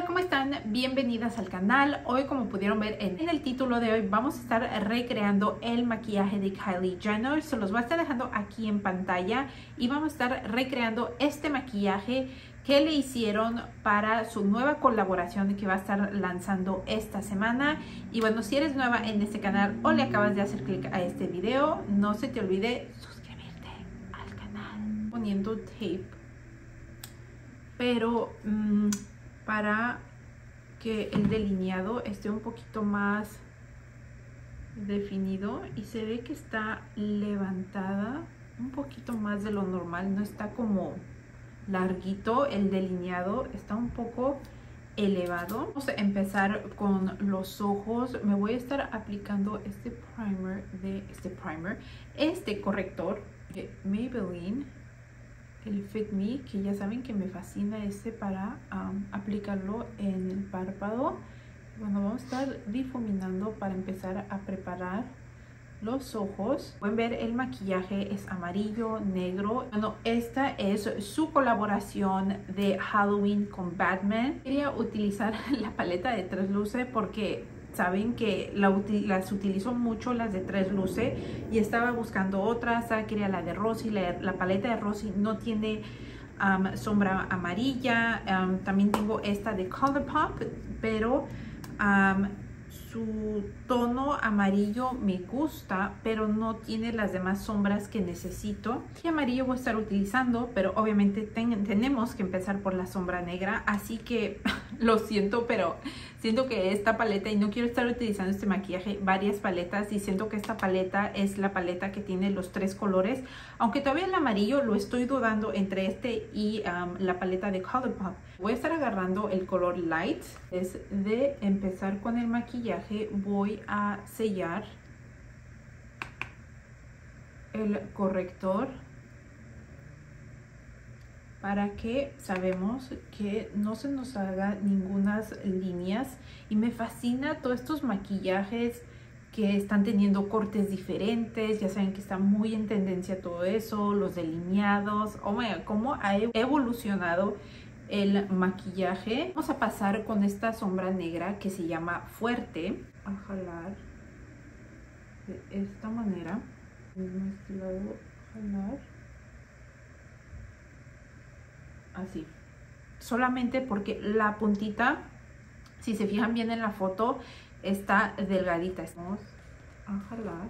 ¿cómo están? Bienvenidas al canal. Hoy, como pudieron ver en el título de hoy, vamos a estar recreando el maquillaje de Kylie Jenner. Se los voy a estar dejando aquí en pantalla y vamos a estar recreando este maquillaje que le hicieron para su nueva colaboración que va a estar lanzando esta semana. Y bueno, si eres nueva en este canal o le acabas de hacer clic a este video, no se te olvide suscribirte al canal poniendo tape, pero para que el delineado esté un poquito más definido, y se ve que está levantada un poquito más de lo normal, no está como larguito el delineado, está un poco elevado. Vamos a empezar con los ojos. Me voy a estar aplicando este corrector de Maybelline, el Fit Me, que ya saben que me fascina para aplicarlo en el párpado. Bueno, vamos a estar difuminando para empezar a preparar los ojos. Pueden ver, el maquillaje es amarillo, negro. Bueno, esta es su colaboración de Halloween con Batman. Quería utilizar la paleta de 3 luces porque saben que las utilizo mucho, las de 3 luces, y estaba buscando otras. Quería la de Rosy. La paleta de Rosy no tiene sombra amarilla. También tengo esta de ColourPop, pero su tono amarillo me gusta, pero no tiene las demás sombras que necesito. Y amarillo voy a estar utilizando, pero obviamente tenemos que empezar por la sombra negra, así que lo siento, pero siento que esta paleta, y no quiero estar utilizando este maquillaje varias paletas, y siento que esta paleta es la paleta que tiene los 3 colores, aunque todavía el amarillo lo estoy dudando entre este y la paleta de ColourPop. Voy a estar agarrando el color Light. Es de empezar con el maquillaje, voy a sellar el corrector para que sabemos que no se nos haga ninguna líneas. Y me fascina todos estos maquillajes que están teniendo cortes diferentes. Ya saben que está muy en tendencia todo eso, los delineados. Oh my God, cómo ha evolucionado el maquillaje. Vamos a pasar con esta sombra negra que se llama Fuerte. A jalar de esta manera. De este lado, jalar. Así. Solamente porque la puntita, si se fijan bien en la foto, está delgadita. Vamos a jalar.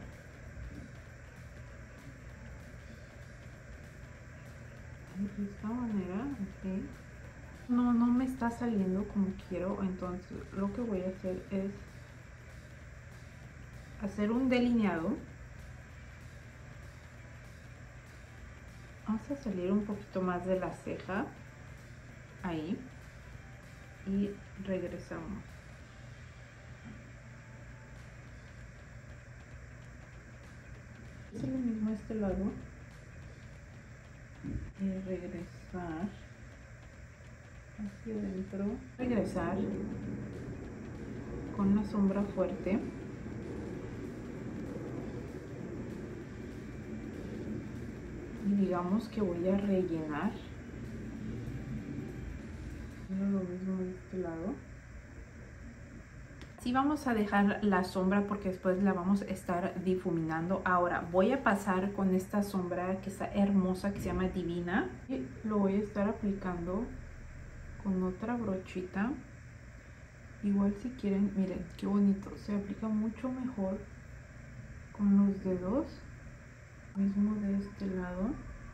De esta manera, así. No me está saliendo como quiero, entonces lo que voy a hacer es hacer un delineado. Vamos a salir un poquito más de la ceja, ahí, y regresamos. Es lo mismo a este lado, y regresar hacia adentro, regresar con la sombra fuerte. Y digamos que voy a rellenar. Lo mismo de este lado. Sí, vamos a dejar la sombra porque después la vamos a estar difuminando. Ahora voy a pasar con esta sombra que está hermosa, que se llama Divina, y lo voy a estar aplicando con otra brochita. Igual, si quieren, miren qué bonito, se aplica mucho mejor con los dedos. Mismo de este lado.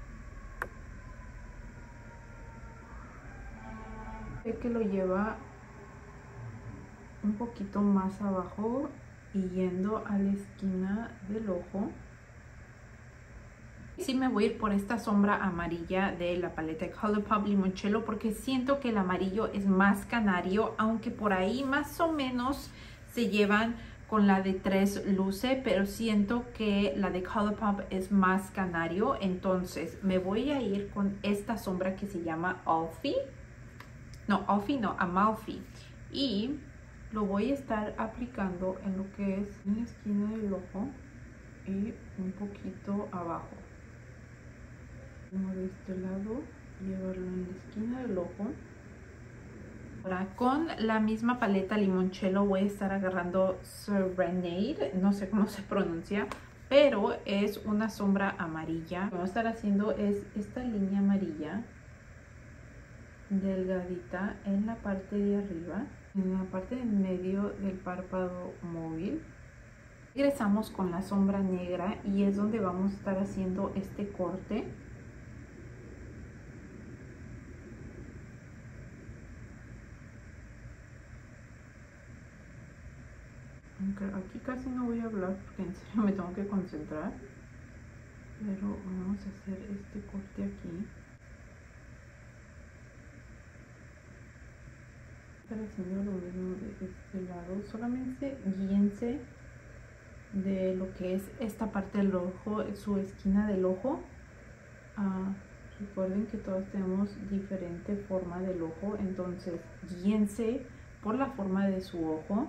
Sé que lo lleva un poquito más abajo y yendo a la esquina del ojo. Sí, me voy a ir por esta sombra amarilla de la paleta de ColourPop Limoncello, porque siento que el amarillo es más canario, aunque por ahí más o menos se llevan con la de 3 luces, pero siento que la de ColourPop es más canario. Entonces me voy a ir con esta sombra que se llama Amalfi, y lo voy a estar aplicando en lo que es en la esquina del ojo y un poquito abajo. Como de este lado, llevarlo en la esquina del ojo. Ahora con la misma paleta limoncello voy a estar agarrando Serenade, no sé cómo se pronuncia, pero es una sombra amarilla. Lo que vamos a estar haciendo es esta línea amarilla delgadita en la parte de arriba, en la parte en medio del párpado móvil. Regresamos con la sombra negra y es donde vamos a estar haciendo este corte. Aunque aquí casi no voy a hablar porque en serio me tengo que concentrar, pero vamos a hacer este corte aquí. Estar haciendo lo mismo de este lado, solamente guíense de lo que es esta parte del ojo, su esquina del ojo. Recuerden que todos tenemos diferente forma del ojo, entonces guíense por la forma de su ojo.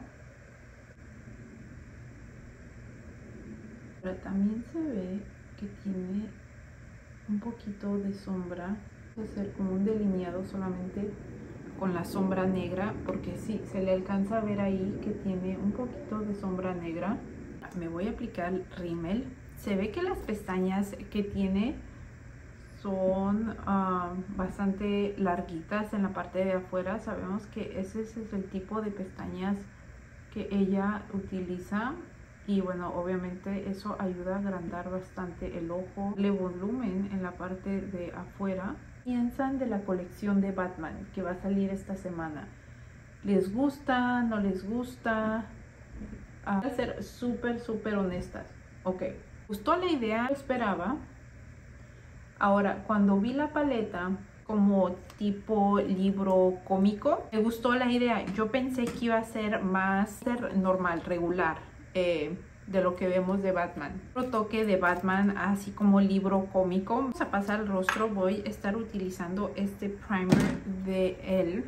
Pero también se ve que tiene un poquito de sombra. Voy a hacer como un delineado solamente con la sombra negra, porque sí, se le alcanza a ver ahí que tiene un poquito de sombra negra. Me voy a aplicar rímel. Se ve que las pestañas que tiene son bastante larguitas en la parte de afuera. Sabemos que ese es el tipo de pestañas que ella utiliza. Y bueno, obviamente eso ayuda a agrandar bastante el ojo, le volumen en la parte de afuera. Piensan de la colección de Batman que va a salir esta semana. ¿Les gusta? ¿No les gusta? Voy a ser súper honestas. Ok, ¿gustó la idea? Esperaba. Ahora, cuando vi la paleta como tipo libro cómico, me gustó la idea. Yo pensé que iba a ser más normal, regular. De lo que vemos de Batman. Otro toque de Batman así como libro cómico. Vamos a pasar el rostro. Voy a estar utilizando este primer de él.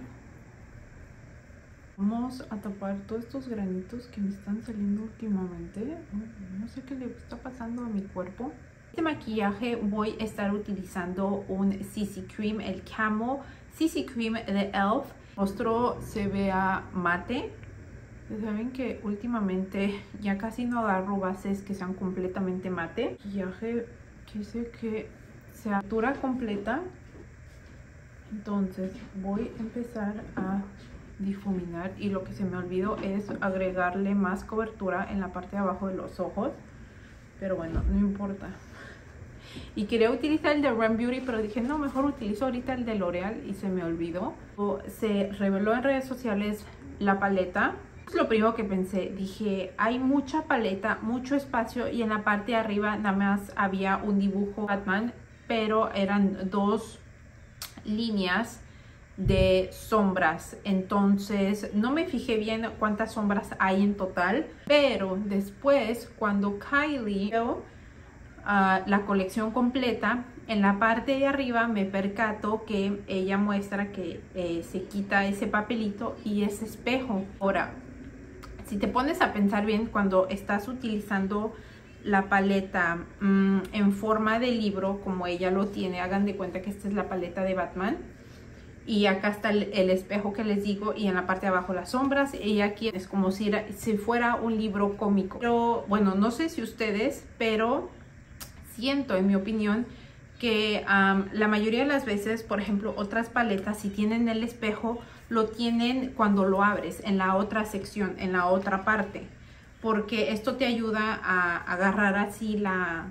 Vamos a tapar todos estos granitos que me están saliendo últimamente. No sé qué le está pasando a mi cuerpo. Este maquillaje voy a estar utilizando un CC Cream, el Camo CC Cream de e.l.f. El rostro se vea mate. Saben que últimamente ya casi no agarro bases que sean completamente mate. Maquillaje quise que sea altura completa. Entonces voy a empezar a difuminar. Y lo que se me olvidó es agregarle más cobertura en la parte de abajo de los ojos. Pero bueno, no importa. Y quería utilizar el de Run Beauty, pero dije no, mejor utilizo ahorita el de L'Oreal y se me olvidó. Se reveló en redes sociales la paleta. Lo primero que pensé, dije, hay mucha paleta, mucho espacio y en la parte de arriba nada más había un dibujo Batman, pero eran dos líneas de sombras. Entonces no me fijé bien cuántas sombras hay en total, pero después cuando Kylie vio la colección completa, en la parte de arriba me percato que ella muestra que se quita ese papelito y ese espejo. Ahora, si te pones a pensar bien, cuando estás utilizando la paleta en forma de libro, como ella lo tiene, hagan de cuenta que esta es la paleta de Batman. Y acá está el espejo que les digo, y en la parte de abajo las sombras. Y aquí es como si fuera un libro cómico. Pero bueno, no sé si ustedes, pero siento, en mi opinión, que la mayoría de las veces, por ejemplo, otras paletas, si tienen el espejo, lo tienen cuando lo abres, en la otra sección, en la otra parte. Porque esto te ayuda a agarrar así la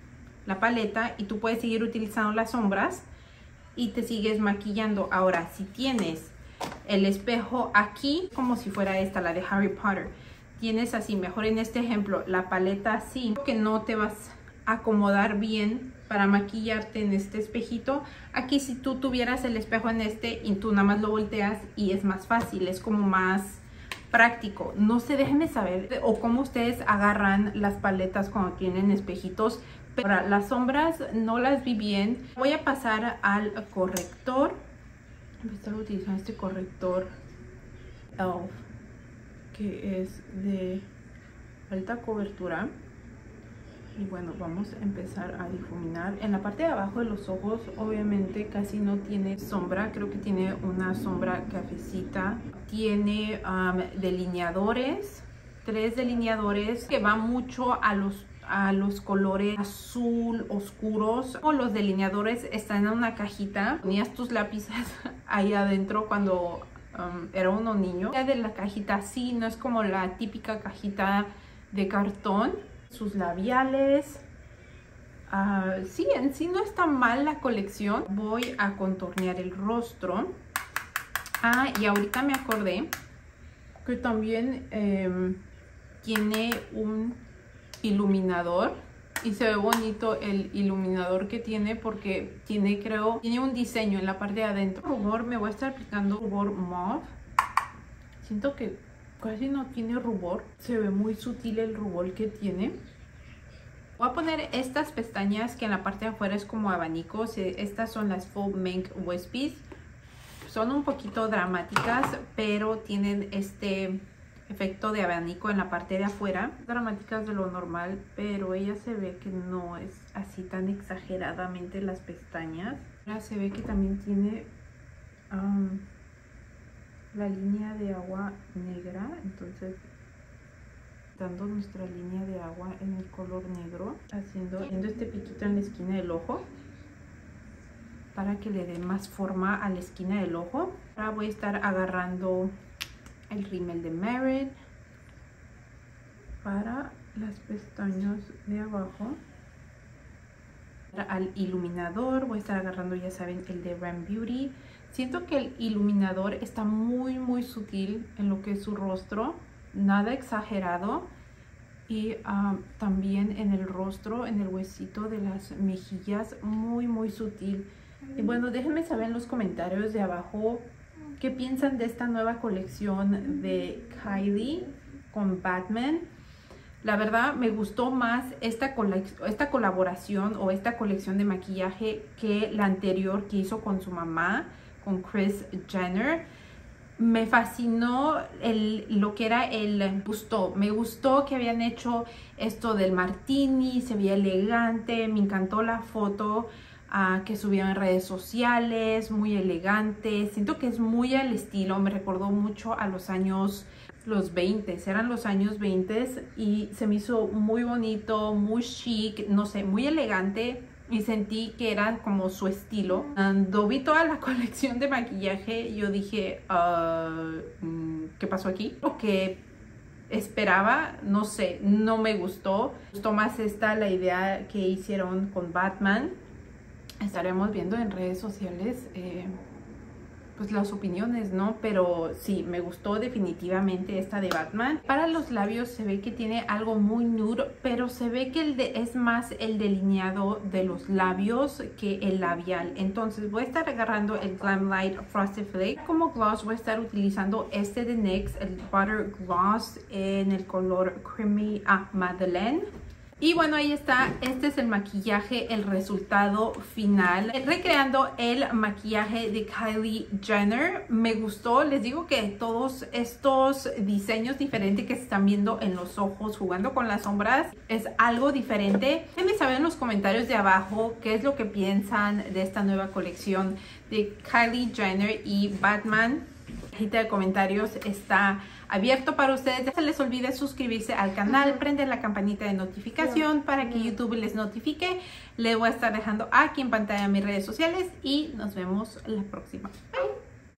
paleta y tú puedes seguir utilizando las sombras y te sigues maquillando. Ahora, si tienes el espejo aquí, como si fuera esta, la de Harry Potter, tienes así, mejor en este ejemplo, la paleta así, que no te vas a acomodar bien para maquillarte en este espejito. Aquí si tú tuvieras el espejo en este y tú nada más lo volteas y es más fácil, es como más práctico. No sé, déjenme saber o cómo ustedes agarran las paletas cuando tienen espejitos. Pero ahora, las sombras no las vi bien. Voy a pasar al corrector. Voy a estar utilizando este corrector e.l.f. que es de alta cobertura. Y bueno, vamos a empezar a difuminar. En la parte de abajo de los ojos obviamente casi no tiene sombra. Creo que tiene una sombra cafecita. Tiene delineadores. 3 delineadores que van mucho a los colores azul oscuros. Los delineadores están en una cajita. Ponías tus lápices ahí adentro cuando era uno niño. Ya de la cajita así, no es como la típica cajita de cartón. Sus labiales. Sí, en sí no está mal la colección. Voy a contornear el rostro. Y ahorita me acordé que también tiene un iluminador. Y se ve bonito el iluminador que tiene porque tiene, creo, tiene un diseño en la parte de adentro. Rubor, me voy a estar aplicando rubor mauve. Siento que casi no tiene rubor. Se ve muy sutil el rubor que tiene. Voy a poner estas pestañas que en la parte de afuera es como abanicos. Estas son las Faux Mink Wispies. Son un poquito dramáticas, pero tienen este efecto de abanico en la parte de afuera. Dramáticas de lo normal, pero ella se ve que no es así tan exageradamente las pestañas. Ahora se ve que también tiene la línea de agua negra, entonces dando nuestra línea de agua en el color negro, haciendo este piquito en la esquina del ojo para que le dé más forma a la esquina del ojo. Ahora voy a estar agarrando el rímel de Merit para las pestañas de abajo. Al iluminador voy a estar agarrando, ya saben, el de Ram Beauty. Siento que el iluminador está muy sutil en lo que es su rostro, nada exagerado. Y también en el rostro, en el huesito de las mejillas, muy sutil. Y bueno, déjenme saber en los comentarios de abajo qué piensan de esta nueva colección de Kylie con Batman. La verdad me gustó más esta colaboración o esta colección de maquillaje que la anterior que hizo con su mamá, con Kris Jenner. Me fascinó lo que era me gustó que habían hecho esto del martini, se veía elegante, me encantó la foto que subieron en redes sociales, muy elegante. Siento que es muy al estilo, me recordó mucho a los 20, eran los años 20 y se me hizo muy bonito, muy chic, no sé, muy elegante. Y sentí que eran como su estilo. Cuando vi toda la colección de maquillaje, yo dije, ¿qué pasó aquí? Lo que esperaba, no sé, no me gustó. Me gustó más la idea que hicieron con Batman. Estaremos viendo en redes sociales pues las opiniones, ¿no? Pero sí, me gustó definitivamente esta de Batman. Para los labios se ve que tiene algo muy nude, pero se ve que es más el delineado de los labios que el labial. Entonces voy a estar agarrando el Glamlite Frosted Flake. Como gloss voy a estar utilizando este de NYX, el Butter Gloss en el color Creamy Madeleine. Y bueno, ahí está, este es el maquillaje, el resultado final. Recreando el maquillaje de Kylie Jenner. Me gustó, les digo que todos estos diseños diferentes que se están viendo en los ojos, jugando con las sombras, es algo diferente. Déjenme saber en los comentarios de abajo qué es lo que piensan de esta nueva colección de Kylie Jenner y Batman. La cajita de comentarios está abierto para ustedes. No se les olvide suscribirse al canal, prender la campanita de notificación para que YouTube les notifique. Les voy a estar dejando aquí en pantalla mis redes sociales y nos vemos la próxima. Bye.